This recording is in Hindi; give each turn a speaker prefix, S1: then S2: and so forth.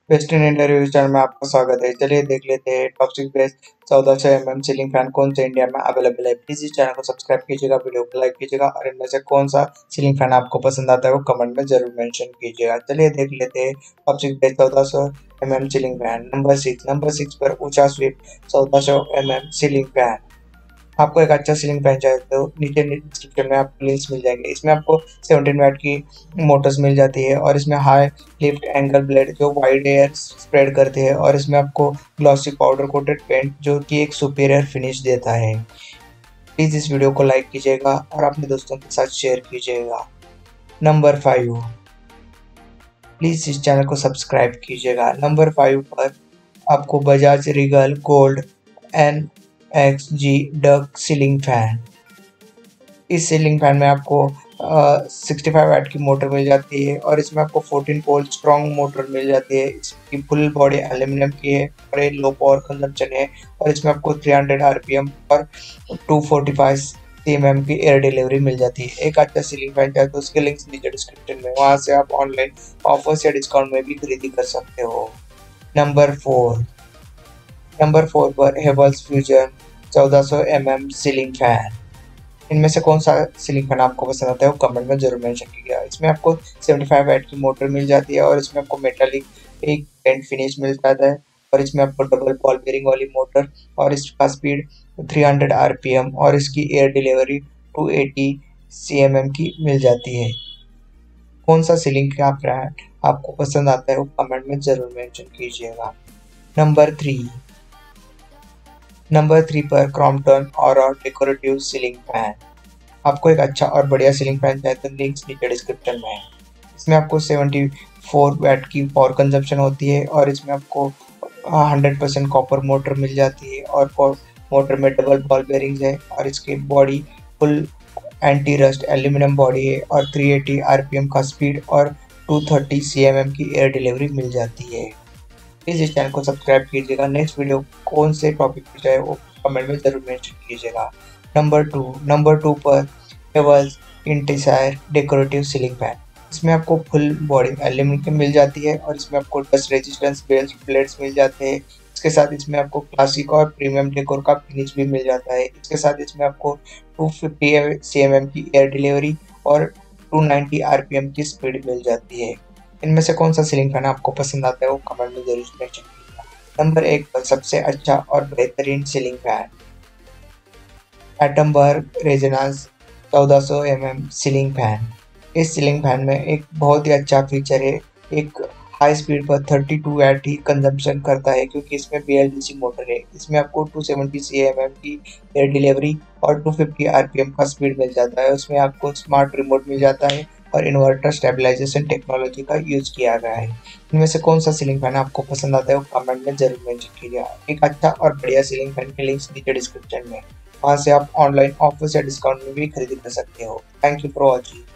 S1: वेस्टर्न इंडिया रिव्यू चैनल में आपका स्वागत है। चलिए देख लेते हैं टॉप 6 बेस्ट 1400 सीलिंग फैन कौन से इंडिया में अवेलेबल है। प्लीज इस चैनल को सब्सक्राइब कीजिएगा, वीडियो को लाइक कीजिएगा और इनमें से कौन सा सीलिंग फैन आपको पसंद आता है वो कमेंट में जरूर मेंशन कीजिएगा। चलिए देख लेते हैं top 6 best 1400 ceiling fan. Number 6 पर ऊंचा स्विफ्ट 1400 सीलिंग फैन। आपको एक अच्छा सीलिंग फैन चाहिए तो नीचे डिस्क्रिप्शन में आपको लिंक्स मिल जाएंगे। इसमें आपको 17 वाट की मोटर्स मिल जाती है और इसमें हाई लिफ्ट एंगल ब्लेड जो वाइड एयर स्प्रेड करते हैं और इसमें आपको ग्लॉसी पाउडर कोटेड पेंट जो कि एक सुपीरियर फिनिश देता है। प्लीज़ इस वीडियो को लाइक कीजिएगा और अपने दोस्तों के साथ शेयर कीजिएगा। नंबर 5, प्लीज़ इस चैनल को सब्सक्राइब कीजिएगा। नंबर 5 पर आपको Bajaj Regal gold NXG duck ceiling fan. इस सीलिंग फैन में आपको 65 वाट की मोटर मिल जाती है और इसमें आपको 14 पोल स्ट्रॉन्ग मोटर मिल जाती है। इसकी फुल बॉडी एल्यूमिनियम की है और ये लो पावर कंजम्पशन है और इसमें आपको 300 RPM और 245 cm की एयर डिलीवरी मिल जाती है। एक अच्छा सीलिंग फैन चाहे तो उसके लिंक्स नीचे डिस्क्रिप्शन में, वहां से आप ऑनलाइन ऑफर्स या डिस्काउंट में भी खरीदी कर सकते हो। नंबर 4 पर हेवल्स फ्यूजन 1400 सीलिंग फैन। इनमें से कौन सा सीलिंग फैन आपको पसंद आता है वो कमेंट में जरूर मेंशन कीजिएगा। इसमें आपको 75 वाट की मोटर मिल जाती है और इसमें आपको मेटालिक एक पेंट फिनिश मिल जाता है और इसमें आपको डबल बॉल बेरिंग वाली मोटर और इसका स्पीड 300 RPM और इसकी एयर डिलीवरी 280 cm की मिल जाती है। कौन सा सीलिंग का ब्रांड आपको पसंद आता है वो कमेंट में जरूर मेंशन कीजिएगा। नंबर 3 पर क्रॉम्पटन और डेकोरेटिव सीलिंग फैन। आपको एक अच्छा और बढ़िया सीलिंग फैन चाहिए तो लिंक्स नीचे डिस्क्रिप्शन में है। इसमें आपको 74 वाट की पावर कंजप्शन होती है और इसमें आपको 100% कॉपर मोटर मिल जाती है और मोटर में डबल बॉल बेरिंग्स है और इसकी body full anti rust aluminium body है और 380 RPM का स्पीड और 230 cm की एयर डिलीवरी मिल जाती है। प्लीज़ इस चैनल को सब्सक्राइब कीजिएगा। नेक्स्ट वीडियो कौन से टॉपिक पर चाहे वो कमेंट में जरूर मेंशन कीजिएगा। नंबर 2 पर Havells Enticer decorative ceiling fan. इसमें आपको फुल बॉडी एल्यूमिनियम की मिल जाती है और इसमें आपको डस्ट रेजिस्टेंस प्लेट्स मिल जाते हैं। इसके साथ इसमें आपको क्लासिक और प्रीमियम डेकोर का फिनिश भी मिल जाता है। इसके साथ इसमें आपको 250 cm की एयर डिलीवरी और 290 RPM की स्पीड मिल जाती है। इनमें से कौन सा सीलिंग फैन आपको पसंद आता है वो कमेंट में जरूर मेंशन कीजिएगा। नंबर 1 पर सबसे अच्छा और बेहतरीन ceiling fan Atomberg Resonance 1400 ceiling fan. इस सीलिंग फैन में एक बहुत ही अच्छा फीचर है, एक हाई स्पीड पर 32 वाट ही कंजम्पशन करता है क्योंकि इसमें BLDC मोटर है। इसमें आपको 270 cm की एयर डिलीवरी और 250 RPM का स्पीड मिल जाता है। उसमें आपको स्मार्ट रिमोट मिल जाता है और इन्वर्टर स्टेबलाइजेशन टेक्नोलॉजी का यूज किया गया है। इनमें से कौन सा सीलिंग फैन आपको पसंद आता है वो कमेंट में जरूर मेंशन कीजिएगा। एक अच्छा और बढ़िया सीलिंग फैन के लिंक्स नीचे डिस्क्रिप्शन में, वहां से आप ऑनलाइन ऑफर्स या डिस्काउंट में भी खरीदी कर सकते हो। Thank you for watching.